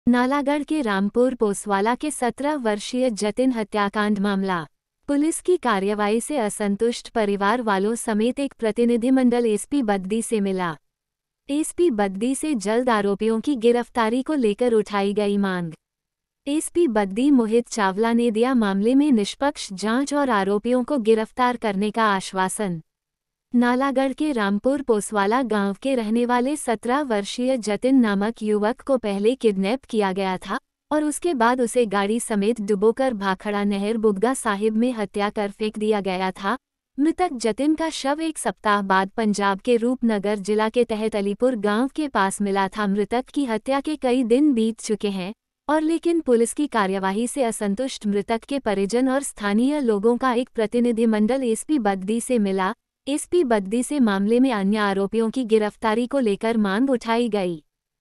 नालागढ़ के रामपुर पोसवाला के 17 वर्षीय जतिन हत्याकांड मामला। पुलिस की कार्रवाई से असंतुष्ट परिवार वालों समेत एक प्रतिनिधिमंडल एसपी बद्दी से मिला। एसपी बद्दी से जल्द आरोपियों की गिरफ्तारी को लेकर उठाई गई मांग। एसपी बद्दी मोहित चावला ने दिया मामले में निष्पक्ष जांच और आरोपियों को गिरफ्तार करने का आश्वासन। नालागढ़ के रामपुर पोसवाला गांव के रहने वाले 17 वर्षीय जतिन नामक युवक को पहले किडनैप किया गया था और उसके बाद उसे गाड़ी समेत डुबोकर भाखड़ा नहर बुग्गा साहिब में हत्या कर फेंक दिया गया था। मृतक जतिन का शव एक सप्ताह बाद पंजाब के रूपनगर जिला के तहत अलीपुर गांव के पास मिला था। मृतक की हत्या के कई दिन बीत चुके हैं और लेकिन पुलिस की कार्यवाही से असंतुष्ट मृतक के परिजन और स्थानीय लोगों का एक प्रतिनिधिमंडल एसपी बद्दी से मिला। एसपी बद्दी से मामले में अन्य आरोपियों की गिरफ्तारी को लेकर मांग उठाई गई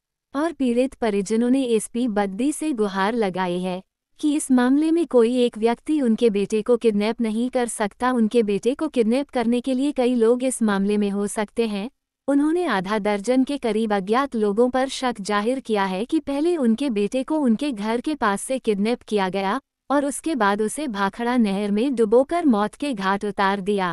और पीड़ित परिजनों ने एसपी बद्दी से गुहार लगाई है कि इस मामले में कोई एक व्यक्ति उनके बेटे को किडनैप नहीं कर सकता। उनके बेटे को किडनैप करने के लिए कई लोग इस मामले में हो सकते हैं। उन्होंने आधा दर्जन के करीब अज्ञात लोगों पर शक जाहिर किया है कि पहले उनके बेटे को उनके घर के पास से किडनैप किया गया और उसके बाद उसे भाखड़ा नहर में डुबोकर मौत के घाट उतार दिया।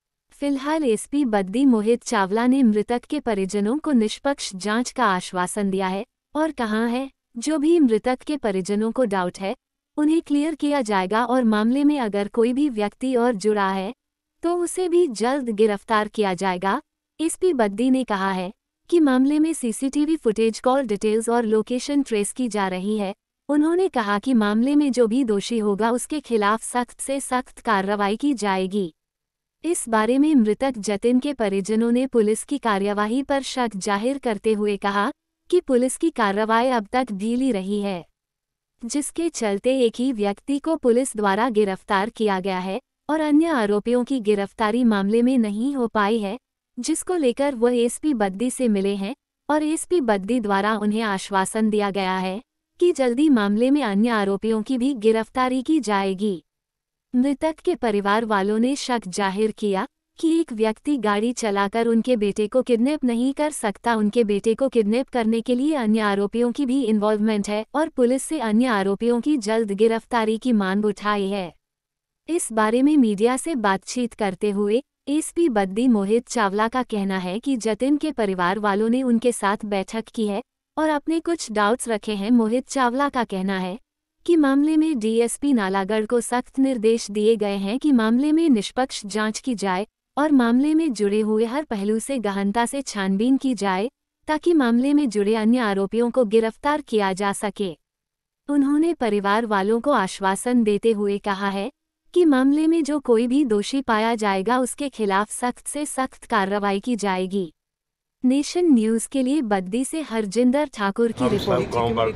फिलहाल एसपी बद्दी मोहित चावला ने मृतक के परिजनों को निष्पक्ष जांच का आश्वासन दिया है और कहा है जो भी मृतक के परिजनों को डाउट है उन्हें क्लियर किया जाएगा और मामले में अगर कोई भी व्यक्ति और जुड़ा है तो उसे भी जल्द गिरफ्तार किया जाएगा। एसपी बद्दी ने कहा है कि मामले में सीसीटीवी फुटेज, कॉल डिटेल्स और लोकेशन ट्रेस की जा रही है। उन्होंने कहा कि मामले में जो भी दोषी होगा उसके खिलाफ सख्त से सख्त कार्रवाई की जाएगी। इस बारे में मृतक जतिन के परिजनों ने पुलिस की कार्यवाही पर शक जाहिर करते हुए कहा कि पुलिस की कार्रवाई अब तक ढीली रही है, जिसके चलते एक ही व्यक्ति को पुलिस द्वारा गिरफ्तार किया गया है और अन्य आरोपियों की गिरफ्तारी मामले में नहीं हो पाई है, जिसको लेकर वह एसपी बद्दी से मिले हैं और एसपी बद्दी द्वारा उन्हें आश्वासन दिया गया है कि जल्दी मामले में अन्य आरोपियों की भी गिरफ्तारी की जाएगी। मृतक के परिवार वालों ने शक जाहिर किया कि एक व्यक्ति गाड़ी चलाकर उनके बेटे को किडनैप नहीं कर सकता। उनके बेटे को किडनैप करने के लिए अन्य आरोपियों की भी इन्वॉल्वमेंट है और पुलिस से अन्य आरोपियों की जल्द गिरफ्तारी की मांग उठाई है। इस बारे में मीडिया से बातचीत करते हुए एसपी बद्दी मोहित चावला का कहना है कि जतिन के परिवार वालों ने उनके साथ बैठक की है और अपने कुछ डाउट्स रखे हैं। मोहित चावला का कहना है कि मामले में डीएसपी नालागढ़ को सख्त निर्देश दिए गए हैं कि मामले में निष्पक्ष जांच की जाए और मामले में जुड़े हुए हर पहलू से गहनता से छानबीन की जाए ताकि मामले में जुड़े अन्य आरोपियों को गिरफ्तार किया जा सके। उन्होंने परिवार वालों को आश्वासन देते हुए कहा है कि मामले में जो कोई भी दोषी पाया जाएगा उसके खिलाफ सख्त से सख्त कार्रवाई की जाएगी। नेशन न्यूज़ के लिए बद्दी से हरजिंदर ठाकुर की रिपोर्ट।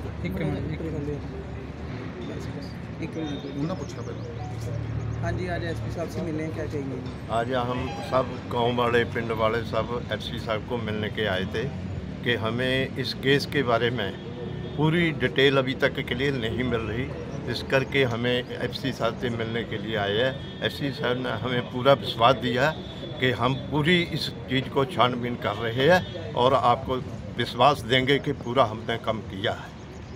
हाँ जी, आज एसपी साहब से मिले, क्या कहेंगे? आज हम सब गांव वाले, पिंड वाले सब एसपी साहब को मिलने के आए थे कि हमें इस केस के बारे में पूरी डिटेल अभी तक क्लियर नहीं मिल रही, इस करके हमें एसपी साहब से मिलने के लिए आए हैं। एसपी साहब ने हमें पूरा विश्वास दिया कि हम पूरी इस चीज़ को छानबीन कर रहे हैं और आपको विश्वास देंगे कि पूरा हमने काम किया है।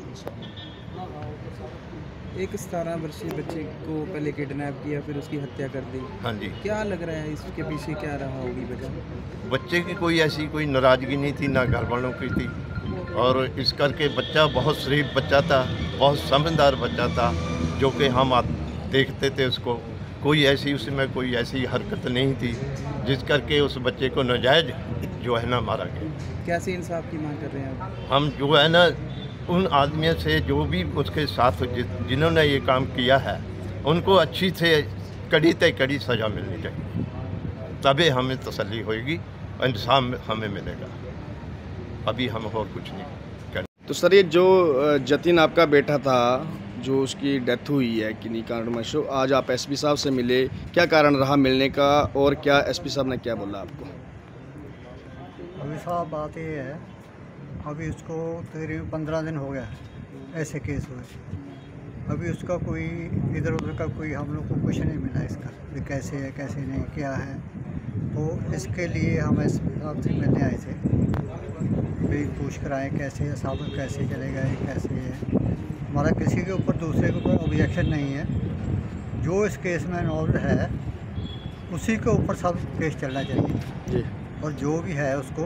एक 17 वर्षीय बच्चे को पहले किडनैप किया, फिर उसकी हत्या कर दी। हाँ जी। क्या लग रहा है इसके पीछे क्या रहा होगी वजह? बच्चे की कोई ऐसी कोई नाराज़गी नहीं थी, ना घर वालों की थी, और इस करके बच्चा बहुत शरीफ बच्चा था, बहुत समझदार बच्चा था, जो कि हम देखते थे उसको। कोई ऐसी उसमें कोई ऐसी हरकत नहीं थी जिस करके उस बच्चे को नाजायज जो है ना मारा गया। कैसे इंसाफ की मांग कर रहे हैं आप? हम जो है ना उन आदमियों से जो भी उसके साथ जिन्होंने ये काम किया है उनको अच्छी से कड़ी से कड़ी सज़ा मिलनी चाहिए, तभी हमें तसल्ली होगी, इंसाफ हमें मिलेगा। अभी हम और कुछ नहीं करें। तो सर, ये जो जतिन आपका बेटा था जो उसकी डेथ हुई है किन्हीं कारणवश, आज आप एसपी साहब से मिले, क्या कारण रहा मिलने का और क्या एसपी साहब ने क्या बोला आपको? अभी साहब बात ये है, अभी उसको तकरीबन 15 दिन हो गया ऐसे केस हुए। अभी उसका कोई इधर उधर का कोई हम लोग को कुछ नहीं मिला इसका, भी कैसे है कैसे नहीं क्या है। तो इसके लिए हम एसपी साहब से मिलने आए थे। भी पूछ कराएं कैसे है साहब, कैसे चलेगा ये, कैसे है। हमारा किसी के ऊपर दूसरे के ऊपर ऑब्जेक्शन नहीं है। जो इस केस में इन्वॉल्व है उसी के ऊपर सब केस चलना चाहिए जी और जो भी है उसको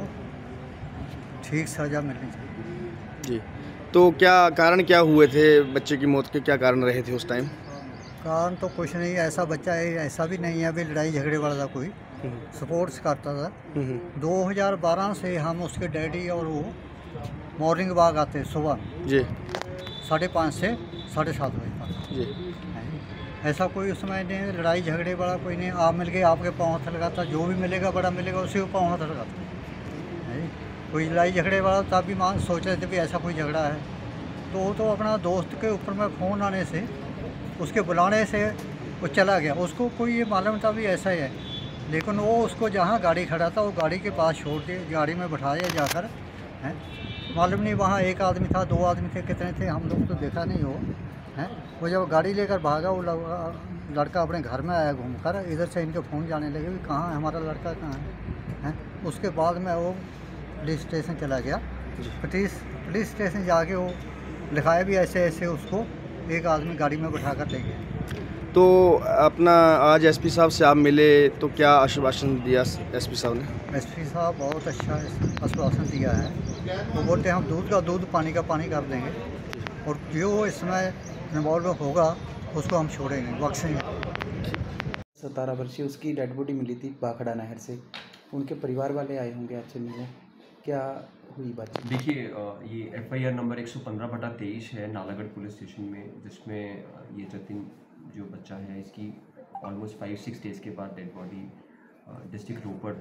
ठीक सज़ा मिलनी चाहिए। जी। तो क्या कारण क्या हुए थे बच्चे की मौत के, क्या कारण रहे थे उस टाइम? कारण तो कुछ नहीं, ऐसा बच्चा है, ऐसा भी नहीं है अभी लड़ाई झगड़े वाला था कोई, सपोर्ट्स करता था। 2012 से हम उसके डैडी और वो मॉर्निंग वॉक आते सुबह जी 5:30 से 7:30 बजे तक। जी ऐसा कोई उसमें नहीं लड़ाई झगड़े वाला कोई नहीं। आप मिल गए आपके पाँव हाथ लगाता, जो भी मिलेगा बड़ा मिलेगा उसी को पाँव हाथ लगाता है। कोई लड़ाई झगड़े वाला तब भी मान सोच रहे थे भी ऐसा कोई झगड़ा है, तो वो तो अपना दोस्त के ऊपर में फ़ोन आने से, उसके बुलाने से वो चला गया। उसको कोई ये मालूम था भी ऐसा ही है, लेकिन वो उसको जहाँ गाड़ी खड़ा था वो गाड़ी के पास छोड़ दिए, गाड़ी में बैठाया जाकर हैं। मालूम नहीं वहाँ एक आदमी था, 2 आदमी थे, कितने थे हम लोग तो देखा नहीं हो हैं। वो जब गाड़ी लेकर भागा वो लड़का अपने घर में आया घूमकर, इधर से इनके फ़ोन जाने लगे भी कहाँ है हमारा लड़का, कहाँ है। उसके बाद में वो पुलिस स्टेशन चला गया। पुलिस स्टेशन जाके वो लिखाया भी ऐसे ऐसे, उसको एक आदमी गाड़ी में बैठा कर ले गया। तो अपना आज एसपी साहब से आप मिले तो क्या आश्वासन दिया एसपी साहब ने? एसपी साहब बहुत अच्छा आश्वासन दिया है। वो बोलते हैं हम दूध का दूध पानी का पानी कर देंगे और जो इसमें इन्वॉल्व होगा उसको हम छोड़ेंगे, बख्शेंगे। 17 वर्षीय उसकी डेड बॉडी मिली थी बाखड़ा नहर से, उनके परिवार वाले आए होंगे आपसे मिलने, क्या हुई बात? देखिए ये FIR नंबर 115/23 है नालागढ़ पुलिस स्टेशन में, जिसमें ये जतिन जो बच्चा है इसकी ऑलमोस्ट 5-6 डेज़ के बाद डेड बॉडी डिस्ट्रिक्ट रोपड़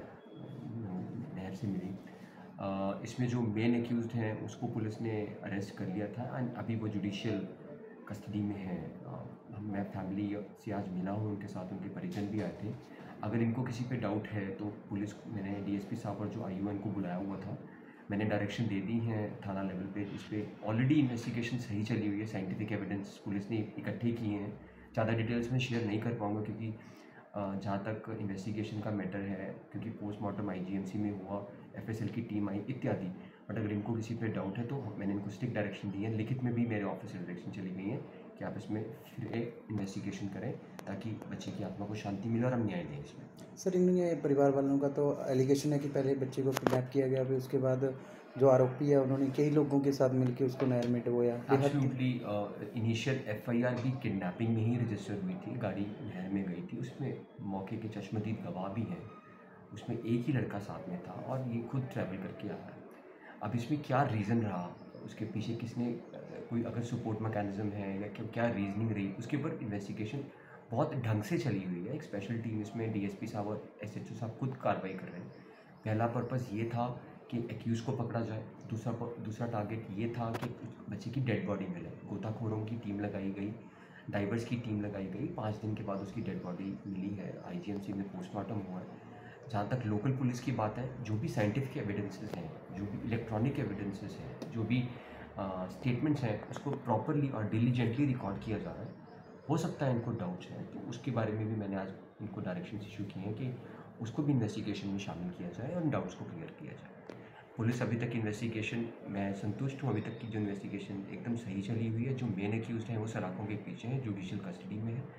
नहर से मिली। इसमें जो मेन एक्यूज्ड हैं उसको पुलिस ने अरेस्ट कर लिया था एंड अभी वो जुडिशियल कस्टडी में है। मैं फैमिली से आज मिला हूँ, उनके साथ उनके परिजन भी आए थे। अगर इनको किसी पे डाउट है तो पुलिस, मैंने DSP साहब और जो IUN को बुलाया हुआ था, मैंने डायरेक्शन दे दी हैं थाना लेवल पे। इस पर ऑलरेडी इन्वेस्टिगेशन सही चली हुई है, साइंटिफिक एविडेंस पुलिस ने इकट्ठे किए हैं। ज़्यादा डिटेल्स में शेयर नहीं कर पाऊँगा क्योंकि जहाँ तक इन्वेस्टिगेशन का मैटर है, क्योंकि पोस्टमार्टम IGMC में हुआ, FSL की टीम आई इत्यादि। बट अगर इनको किसी पे डाउट है तो मैंने इनको स्ट्रिक्ट डायरेक्शन दी है, लिखित में भी मेरे ऑफिस से डायरेक्शन चली गई है कि आप इसमें फिर इन्वेस्टिगेशन करें ताकि बच्चे की आत्मा को शांति मिले और हम न्याय दें इसमें। सर, इनके परिवार वालों का तो एलिगेशन है कि पहले बच्चे को किडनैप किया गया, फिर उसके बाद जो आरोपी है उन्होंने कई लोगों के साथ मिलकर उसको नहर में डुबोया। एब्सोल्युटली इनिशियल FIR भी किडनैपिंग में ही रजिस्टर हुई थी, गाड़ी नहर में गई थी, उसमें मौके के चश्मदीद गवाह भी हैं, उसमें एक ही लड़का साथ में था और ये खुद ट्रैवल करके आया है। अब इसमें क्या रीज़न रहा, उसके पीछे किसने, कोई अगर सपोर्ट मैकेनिज्म है या क्या रीजनिंग रही, उसके ऊपर इन्वेस्टिगेशन बहुत ढंग से चली हुई है। एक स्पेशल टीम इसमें DSP साहब और SHO साहब खुद कार्रवाई कर रहे हैं। पहला पर्पज़ ये था कि एक्यूज़ को पकड़ा जाए, दूसरा टारगेट ये था कि बच्चे की डेड बॉडी मिले। गोताखोरों की टीम लगाई गई, डाइवर्स की टीम लगाई गई, 5 दिन के बाद उसकी डेड बॉडी मिली है। IGMC में पोस्टमार्टम हुआ है। जहाँ तक लोकल पुलिस की बात है, जो भी साइंटिफिक एविडेंसेस हैं, जो भी इलेक्ट्रॉनिक एविडेंसेस हैं, जो भी स्टेटमेंट्स हैं, उसको प्रॉपरली और डिलीजेंटली रिकॉर्ड किया जा रहा है। हो सकता है इनको डाउट्स हैं तो उसके बारे में भी मैंने आज इनको डायरेक्शन इशू किए हैं कि उसको भी इन्वेस्टिगेशन में शामिल किया जाए और इन डाउट्स को क्लियर किया जाए। पुलिस अभी तक इन्वेस्टिगेशन, मैं संतुष्ट हूँ, अभी तक की जो इन्वेस्टिगेशन एकदम सही चली हुई है। जो मेन एक्यूज्ड हैं वो सलाखों के पीछे हैं, जुडिशियल कस्टडी में है।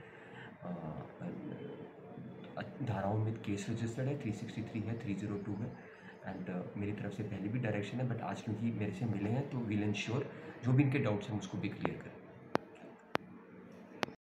धाराओं में केस रजिस्टर्ड है, 363 है, 302 है एंड मेरी तरफ से पहले भी डायरेक्शन है, बट आज क्योंकि मेरे से मिले हैं तो विल इंश्योर जो भी इनके डाउट्स हैं उसको भी क्लियर करें।